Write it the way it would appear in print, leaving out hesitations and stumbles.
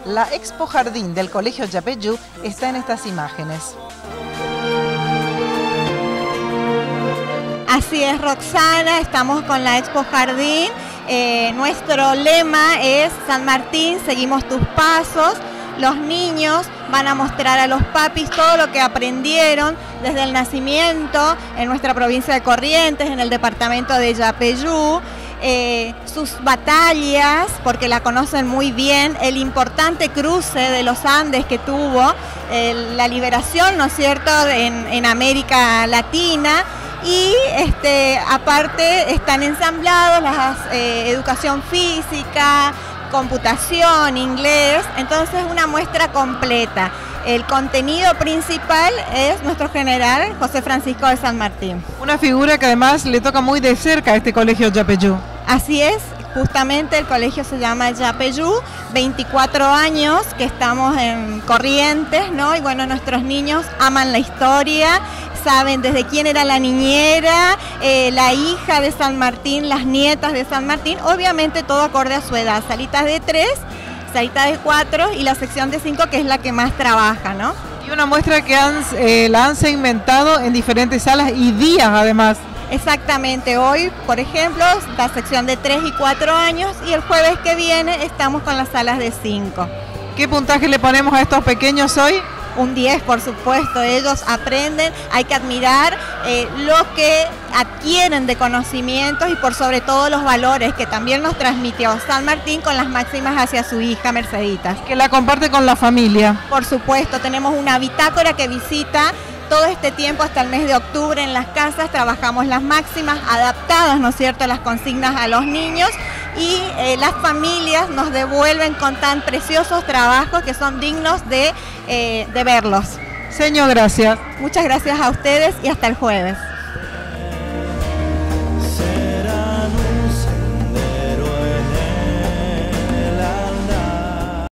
La Expo Jardín del Colegio Yapeyú está en estas imágenes. Así es, Roxana, estamos con la Expo Jardín. Nuestro lema es San Martín, seguimos tus pasos. Los niños van a mostrar a los papis todo lo que aprendieron desde el nacimiento en nuestra provincia de Corrientes, en el departamento de Yapeyú, sus batallas, porque la conocen muy bien, el importante cruce de los Andes que tuvo, la liberación, ¿no es cierto?, en América Latina. Y aparte están ensamblados las educación física, computación, inglés, entonces una muestra completa. El contenido principal es nuestro general José Francisco de San Martín. Una figura que además le toca muy de cerca a este colegio Yapeyú. Así es, justamente el colegio se llama Yapeyú, 24 años que estamos en Corrientes, ¿no? Y bueno, nuestros niños aman la historia, saben desde quién era la niñera, la hija de San Martín, las nietas de San Martín, obviamente todo acorde a su edad, salitas de 3, salitas de 4 y la sección de 5 que es la que más trabaja, ¿no? Y una muestra que la han segmentado en diferentes salas y días además. Exactamente, hoy por ejemplo la sección de 3 y 4 años y el jueves que viene estamos con las salas de 5. ¿Qué puntaje le ponemos a estos pequeños hoy? Un 10, por supuesto, ellos aprenden, hay que admirar lo que adquieren de conocimientos y por sobre todo los valores que también nos transmitió San Martín con las máximas hacia su hija Merceditas. Que la comparte con la familia. Por supuesto, tenemos una bitácora que visita todo este tiempo hasta el mes de octubre en las casas, trabajamos las máximas adaptadas, ¿no es cierto?, las consignas a los niños y las familias nos devuelven con tan preciosos trabajos que son dignos de verlos. Señor, gracias. Muchas gracias a ustedes y hasta el jueves.